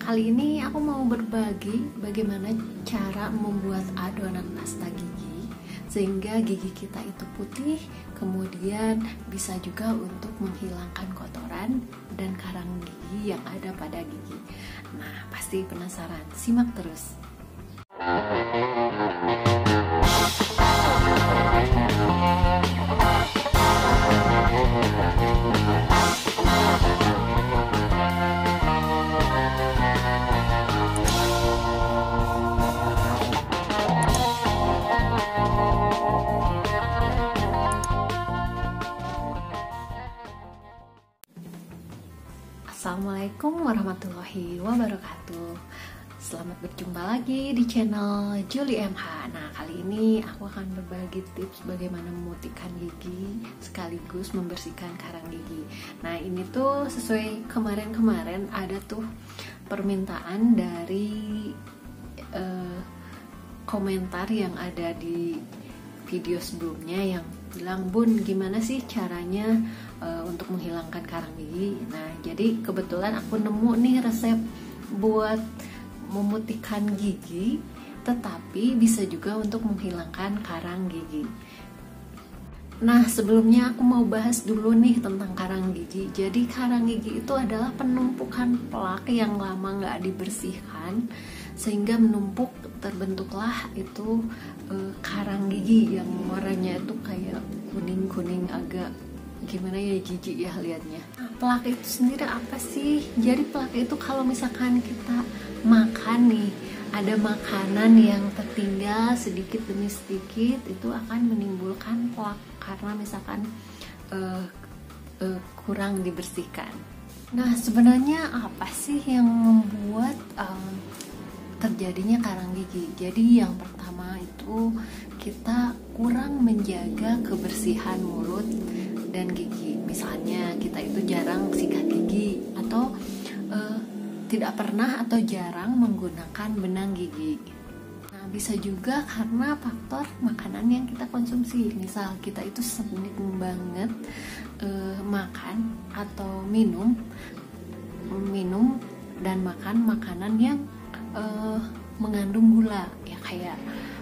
kali ini aku mau berbagi bagaimana cara membuat adonan pasta gigi sehingga gigi kita itu putih, kemudian bisa juga untuk menghilangkan kotoran dan karang gigi yang ada pada gigi. Nah, pasti penasaran, simak terus. Assalamualaikum warahmatullahi wabarakatuh. Selamat berjumpa lagi di channel Julie MH. Nah, kali ini aku akan berbagi tips bagaimana memutihkan gigi sekaligus membersihkan karang gigi. Nah, ini tuh sesuai kemarin ada tuh permintaan dari komentar yang ada di video sebelumnya yang bilang, "Bun, gimana sih caranya untuk menghilangkan karang gigi?" Nah, jadi kebetulan aku nemu nih resep buat memutihkan gigi, tetapi bisa juga untuk menghilangkan karang gigi. Nah, sebelumnya aku mau bahas dulu nih tentang karang gigi. Jadi karang gigi itu adalah penumpukan plak yang lama nggak dibersihkan sehingga menumpuk, terbentuklah itu karang gigi yang warnanya itu kayak kuning-kuning agak gimana ya, jijik ya liatnya. Nah, plak itu sendiri apa sih? Jadi plak itu kalau misalkan kita makan nih, ada makanan yang tertinggal sedikit demi sedikit, itu akan menimbulkan plak karena misalkan kurang dibersihkan. Nah, sebenarnya apa sih yang membuat terjadinya karang gigi? Jadi yang pertama itu kita kurang menjaga kebersihan mulut dan gigi. Misalnya kita itu jarang sikat gigi atau tidak pernah atau jarang menggunakan benang gigi. Nah, bisa juga karena faktor makanan yang kita konsumsi. Misal kita itu sering banget makan atau minum dan makan makanan yang mengandung gula, ya kayak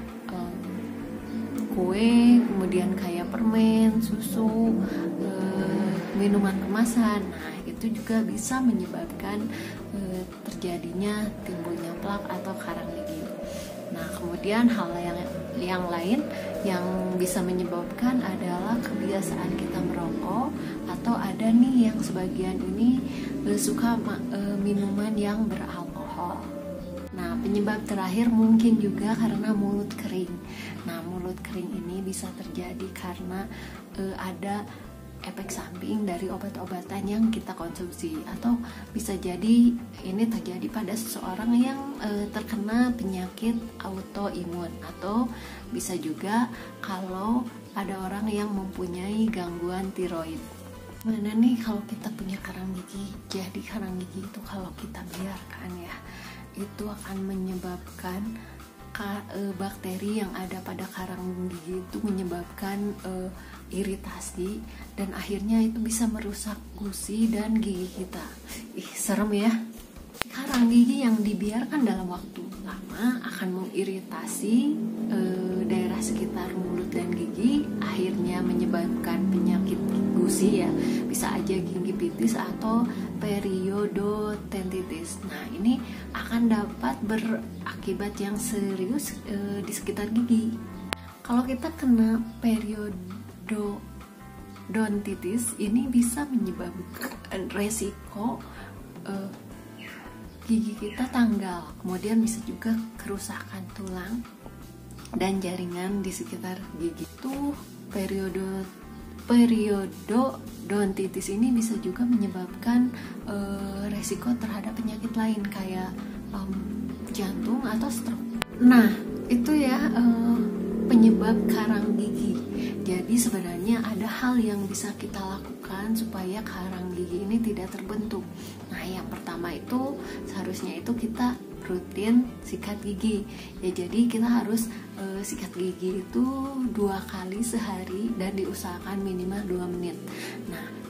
kue, kemudian kayak permen, susu, minuman kemasan. Nah, itu juga bisa menyebabkan terjadinya timbulnya plak atau karang gigi. Nah, kemudian hal yang lain yang bisa menyebabkan adalah kebiasaan kita merokok, atau ada nih yang sebagian ini suka minuman yang beralkohol. Nah, penyebab terakhir mungkin juga karena mulut kering. Nah, mulut kering ini bisa terjadi karena ada efek samping dari obat-obatan yang kita konsumsi, atau bisa jadi ini terjadi pada seseorang yang terkena penyakit autoimun, atau bisa juga kalau ada orang yang mempunyai gangguan tiroid. Mana nih kalau kita punya karang gigi? Jadi karang gigi itu kalau kita biarkan ya, itu akan menyebabkan bakteri yang ada pada karang gigi itu menyebabkan iritasi, dan akhirnya itu bisa merusak gusi dan gigi kita. Serem ya. Karang gigi yang dibiarkan dalam waktu lama akan mengiritasi daerah sekitar mulut dan gigi, akhirnya menyebabkan penyakit gusi ya, bisa aja gingivitis atau periodontitis. Nah, ini akan dapat berakibat yang serius di sekitar gigi. Kalau kita kena periodontitis, ini bisa menyebabkan resiko gigi kita tanggal, kemudian bisa juga kerusakan tulang dan jaringan di sekitar gigi. Itu periodontitis ini bisa juga menyebabkan resiko terhadap penyakit lain kayak jantung atau stroke. Nah, itu ya penyebab karang gigi. Jadi sebenarnya ada hal yang bisa kita lakukan supaya karang gigi ini tidak terbentuk. Nah, yang pertama itu seharusnya itu kita rutin sikat gigi ya. Jadi kita harus sikat gigi itu 2 kali sehari dan diusahakan minimal 2 menit. Nah,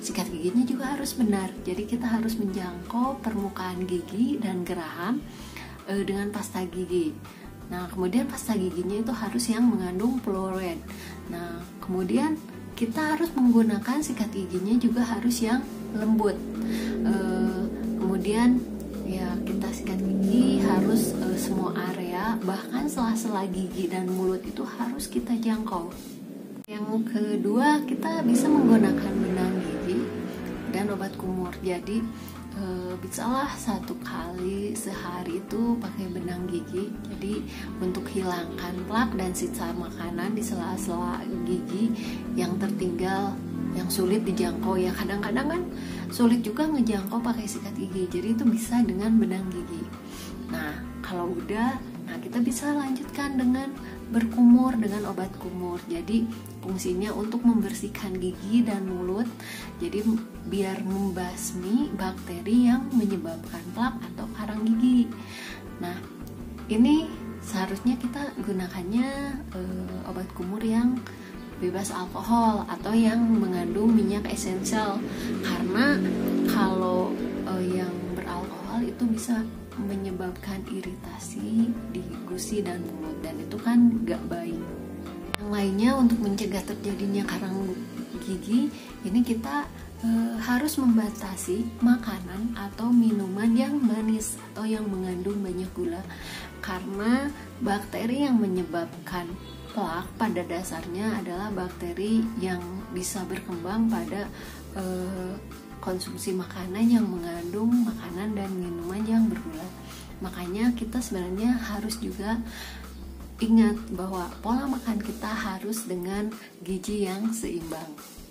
sikat giginya juga harus benar. Jadi kita harus menjangkau permukaan gigi dan geraham dengan pasta gigi. Nah, kemudian pasta giginya itu harus yang mengandung fluoride. Nah, kemudian kita harus menggunakan sikat giginya juga harus yang lembut. Kemudian ya kita sikat gigi harus semua area, bahkan sela-sela gigi dan mulut itu harus kita jangkau. Yang kedua, kita bisa menggunakan benang gigi dan obat kumur. Jadi bisalah 1 kali sehari itu pakai benang gigi. Jadi untuk hilangkan plak dan sisa makanan di sela-sela gigi yang tertinggal, yang sulit dijangkau ya. Kadang-kadang kan sulit juga ngejangkau pakai sikat gigi. Jadi itu bisa dengan benang gigi. Nah, kalau udah, nah kita bisa lanjutkan dengan berkumur dengan obat kumur. Jadi fungsinya untuk membersihkan gigi dan mulut. Jadi biar membasmi bakteri yang menyebabkan plak atau karang gigi. Nah, ini seharusnya kita gunakannya obat kumur yang bebas alkohol atau yang mengandung minyak esensial. Karena kalau yang beralkohol itu bisa menyebabkan iritasi di gusi dan mulut, dan itu kan gak baik. Yang lainnya untuk mencegah terjadinya karang gigi, ini kita harus membatasi makanan atau minuman yang manis atau yang mengandung banyak gula, karena bakteri yang menyebabkan plak pada dasarnya adalah bakteri yang bisa berkembang pada konsumsi makanan yang mengandung makanan dan minuman yang bergula. Makanya kita sebenarnya harus juga ingat bahwa pola makan kita harus dengan gizi yang seimbang.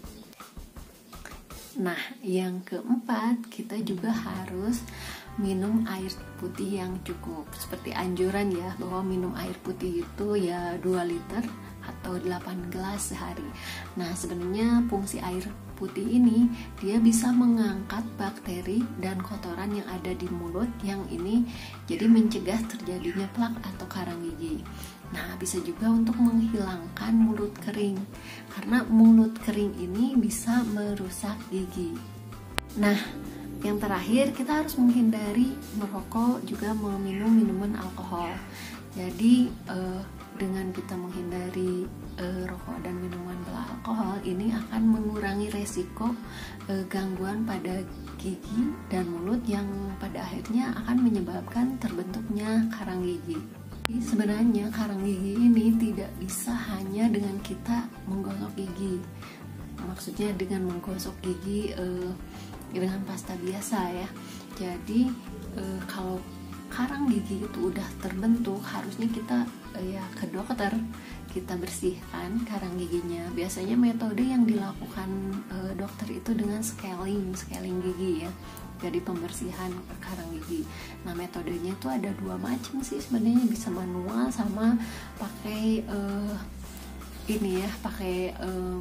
Nah, yang keempat, kita juga harus minum air putih yang cukup. Seperti anjuran ya, bahwa minum air putih itu ya 2 liter atau 8 gelas sehari. Nah, sebenarnya fungsi air putih ini dia bisa mengangkat bakteri dan kotoran yang ada di mulut yang ini jadi mencegah terjadinya plak atau karang gigi. Nah, bisa juga untuk menghilangkan mulut kering, karena mulut kering ini bisa merusak gigi. Nah, yang terakhir, kita harus menghindari merokok juga meminum minuman alkohol. Jadi dengan kita menghindari rokok dan minuman beralkohol, ini akan mengurangi resiko gangguan pada gigi dan mulut yang pada akhirnya akan menyebabkan terbentuknya karang gigi. Sebenarnya karang gigi ini tidak bisa hanya dengan kita menggosok gigi. Maksudnya dengan menggosok gigi dengan pasta biasa ya. Jadi kalau karang gigi itu udah terbentuk, harusnya kita ya ke dokter, kita bersihkan karang giginya. Biasanya metode yang dilakukan dokter itu dengan scaling gigi ya. Jadi pembersihan karang gigi. Nah, metodenya itu ada 2 macam sih sebenarnya, bisa manual sama pakai ini ya, pakai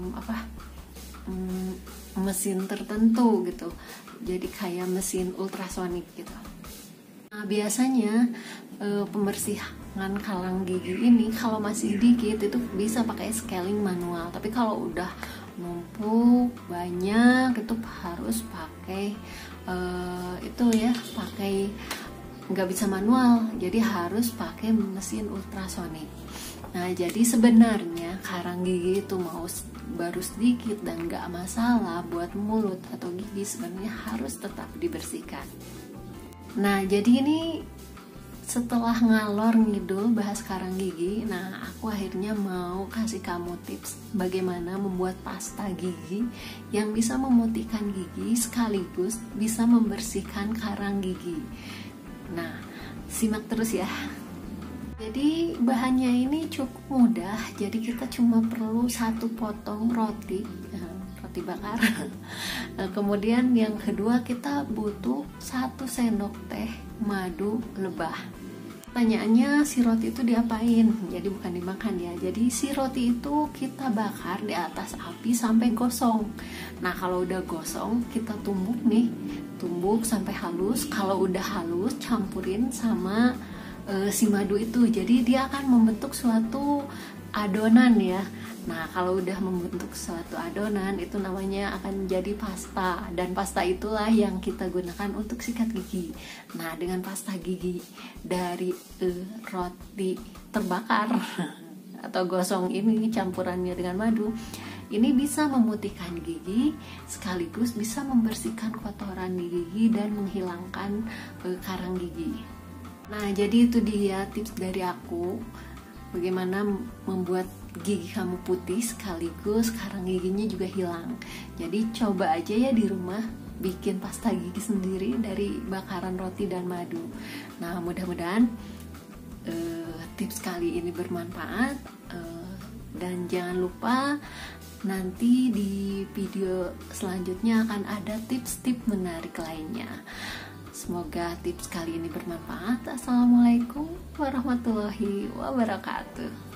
mesin tertentu gitu. Jadi kayak mesin ultrasonik gitu. Nah, biasanya pembersihan karang gigi ini kalau masih dikit itu bisa pakai scaling manual. Tapi kalau udah numpuk banyak itu harus pakai itu ya, pakai nggak bisa manual, jadi harus pakai mesin ultrasonik. Nah, jadi sebenarnya karang gigi itu mau baru sedikit dan nggak masalah buat mulut atau gigi, sebenarnya harus tetap dibersihkan. Nah, jadi ini setelah ngalor ngidul bahas karang gigi, nah aku akhirnya mau kasih kamu tips bagaimana membuat pasta gigi yang bisa memutihkan gigi sekaligus bisa membersihkan karang gigi. Nah, simak terus ya. Jadi bahannya ini cukup mudah, jadi kita cuma perlu 1 potong roti bakar. Kemudian yang kedua, kita butuh 1 sendok teh madu lebah. Pertanyaannya, si roti itu diapain? Jadi bukan dimakan ya. Jadi si roti itu kita bakar di atas api sampai gosong. Nah, kalau udah gosong kita tumbuk sampai halus. Kalau udah halus, campurin sama si madu itu. Jadi dia akan membentuk suatu adonan ya. Nah, kalau udah membentuk suatu adonan itu namanya akan menjadi pasta, dan pasta itulah yang kita gunakan untuk sikat gigi. Nah, dengan pasta gigi dari roti terbakar atau gosong ini campurannya dengan madu, ini bisa memutihkan gigi sekaligus bisa membersihkan kotoran di gigi dan menghilangkan karang gigi. Nah, jadi itu dia tips dari aku bagaimana membuat gigi kamu putih sekaligus karang giginya juga hilang. Jadi coba aja ya di rumah bikin pasta gigi sendiri dari bakaran roti dan madu. Nah, mudah-mudahan tips kali ini bermanfaat, dan jangan lupa nanti di video selanjutnya akan ada tips-tips menarik lainnya. Semoga tips kali ini bermanfaat. Assalamualaikum warahmatullahi wabarakatuh.